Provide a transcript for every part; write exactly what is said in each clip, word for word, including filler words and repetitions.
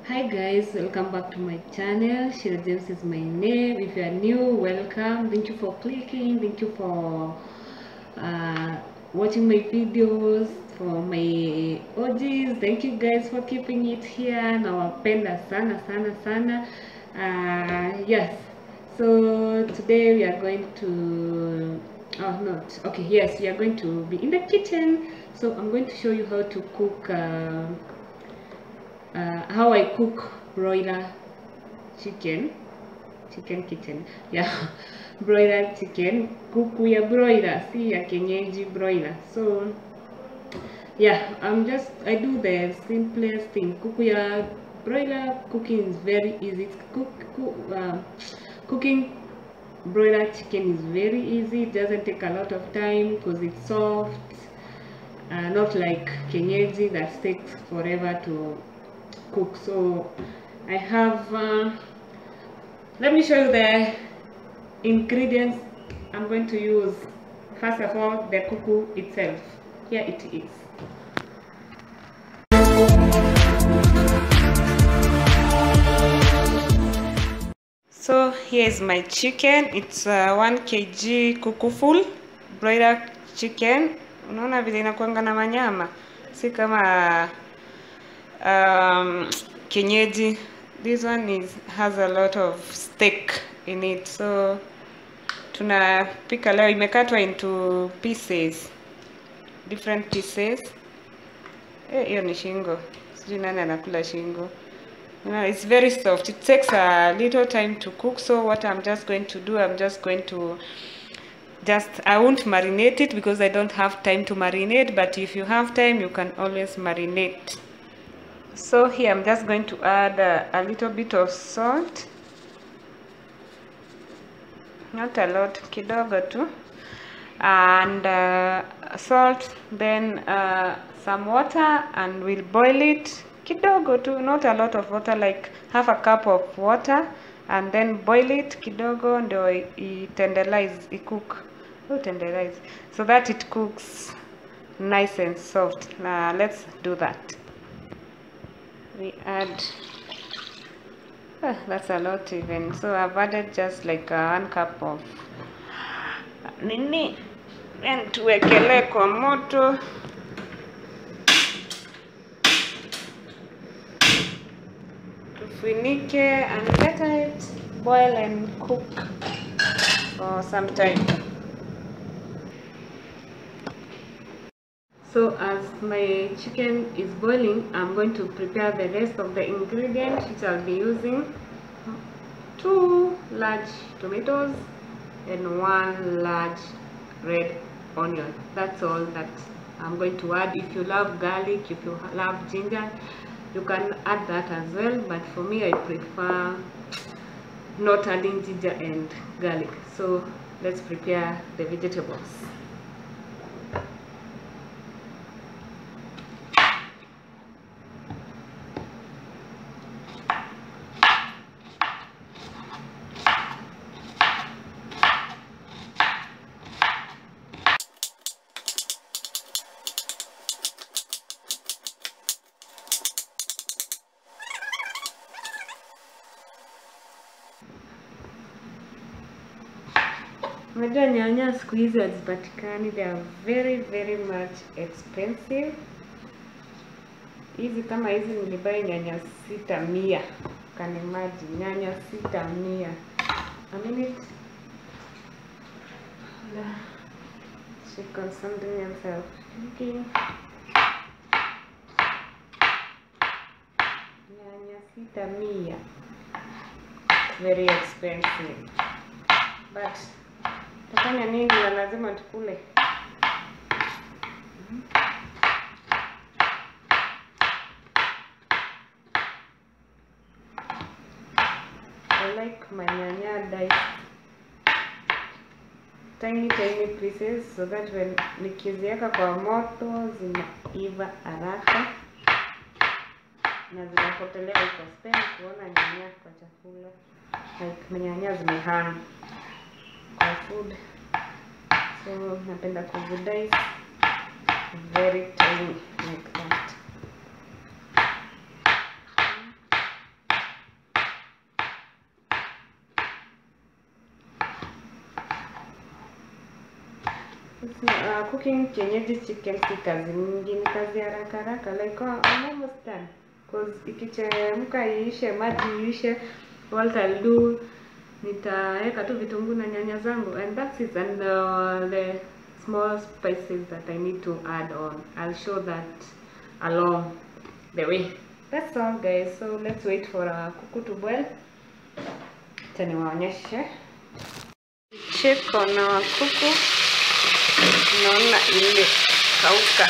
Hi guys, welcome back to my channel. Shira James is my name. If you are new, welcome. Thank you for clicking. Thank you for uh, watching my videos. For my O Gs, thank you guys for keeping it here. Nawapenda sana sana sana. Uh, yes. So today we are going to oh not okay yes we are going to be in the kitchen. So I'm going to show you how to cook. Uh, Uh, how I cook broiler chicken chicken kitchen yeah broiler chicken, kuku ya broiler, si ya kienyeji broiler. So yeah, I'm just I do the simplest thing. Kuku ya broiler cooking is very easy. Cook, cook uh, cooking broiler chicken is very easy. It doesn't take a lot of time because it's soft, uh, not like kienyeji that takes forever to cook. So I have uh, let me show you the ingredients I'm going to use. First of all, the kuku itself. Here it is. So here is my chicken. It's uh, one kilogram kuku full broiler chicken. Unaona vile inakuanga na manyama, si kama um kienyeji. This one is has a lot of steak in it. So tunapika leo, imekatwa into pieces, different pieces. Eh, hiyo ni shingo. Sijui nani anakula shingo. You know, it's very soft. It takes a little time to cook. So what I'm just going to do, I'm just going to just I won't marinate it because I don't have time to marinate, but if you have time you can always marinate. So here I'm just going to add a, a little bit of salt, not a lot, kidogo tu, and uh, salt, then uh, some water, and we'll boil it kidogo tu, not a lot of water, like half a cup of water, and then boil it kidogo ndio itenderize, ikook, oh tenderize, so that it cooks nice and soft. Now let's do that. We add, oh, that's a lot even. So I've added just like uh, one cup of nini, then tuwekele kwa moto. Tufunike and let it boil and cook for some time. So as my chicken is boiling, I'm going to prepare the rest of the ingredients, which I'll be using two large tomatoes and one large red onion. That's all that I'm going to add. If you love garlic, if you love ginger, you can add that as well, but for me I prefer not adding ginger and garlic. So let's prepare the vegetables. Unajua nyanya siku hizi hazipatikani, they are very very much expensive. Hizi kama hizi nilibai nyanya sita mia. Can imagine, nyanya sita mia. A minute. Check on something else. Okay. Nyanya sita mia. Very expensive. But tafanya nini, na lazima tukule. I like my nyanya diced tiny tiny pieces so that when nikiziweka kwa moto zinaiva haraka na zinapotelea huko. Sipendi kuona nyanya kwa chakula, like nyanya zimehang kwa food. So napenda kuzidice very tiny like that. uh, cooking kienyeji chicken si kazi mingi, ni kazi haraka haraka, like oh, I'm almost done. Cause ikichemka iishe, maji iishe, what I'll do, nitaweka tu vitunguu na nyanya zangu, and that's it. And uh, the small spices that I need to add on, I'll show that along the way. That's all guys, so let's wait for our kuku to boil. Tani waonyeshe. Check on our kuku. Naona ile kauka.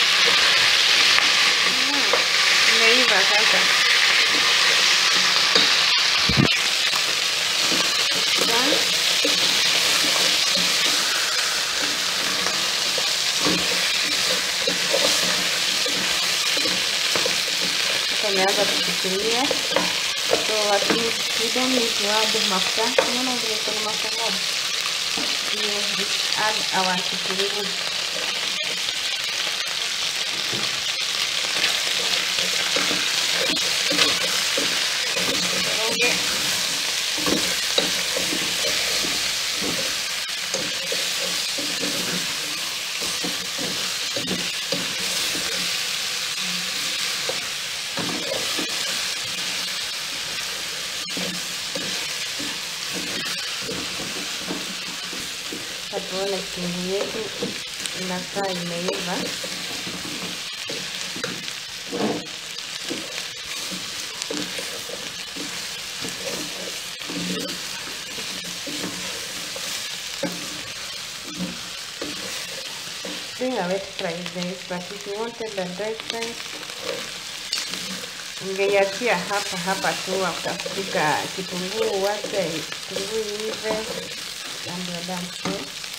Imeiva sasa. Tumeanza kufikiria, so at least we don't need to add mafuta. Tunaona vile kuna mafuta mob. We add our kitunguu. Okay. Tuone kitunguu yetu inakaa imeiva. Doing a wet fry guys, but if you wanted a dry fry, ungeiachia hapa hapa tu, utapika kitunguu, wacha kitunguu iive and you're done. So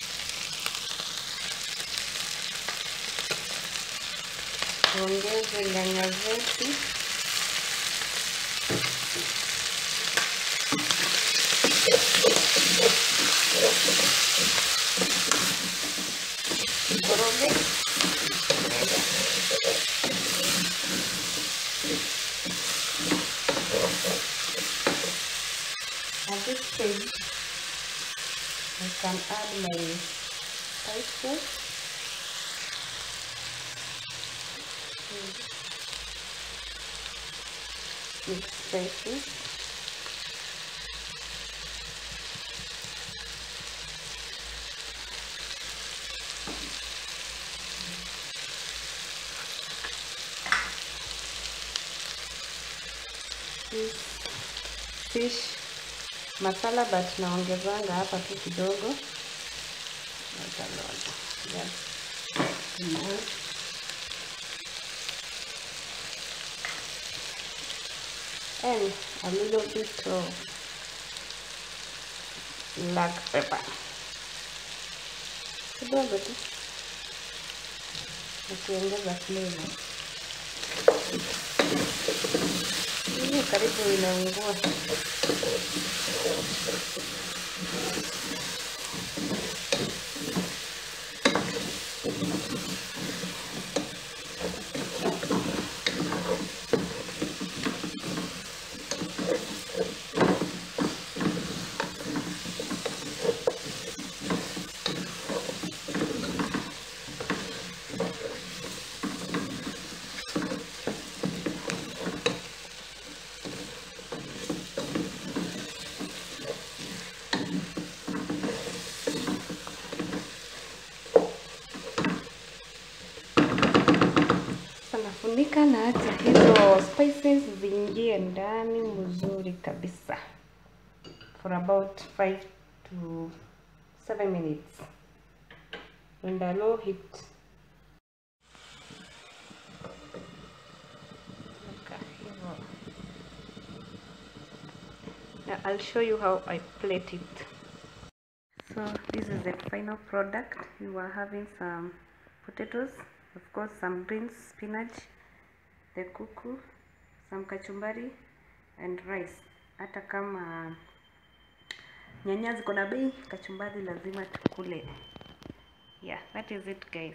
tuongeze nyanya zetu. Koroge. At this stage, I can add my spices. Mixed spices. This fish masala, but naongezanga hapa tu kidogo. Yes. And a little bit of black pepper. Kidogo tu. Ukiongeza flavor. Hii karibu inaungua. Nafunika na acha hizo spices ziingie ndani mzuri kabisa for about five to seven minutes on the low heat. Now I'll show you how I plate it. So this is the final product. We were having some potatoes, of course some beans, spinach, the kuku, some kachumbari and rice. Hata kama nyanya ziko na bei, kachumbari lazima tukule. Yeah, that is it guys.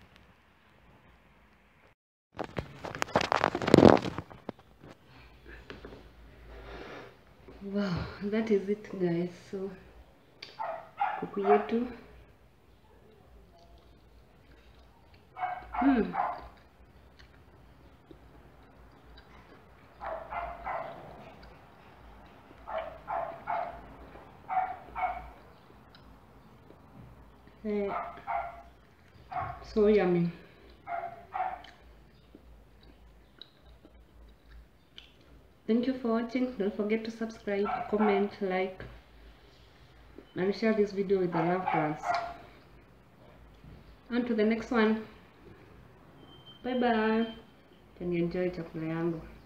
Wow, that is it guys. So kuku yetu Mm. Eh, so yummy. Thank you for watching. Don't forget to subscribe, comment, like, and share this video with the loved ones. On to the next one. Bye bye. Can you enjoy chakula yangu?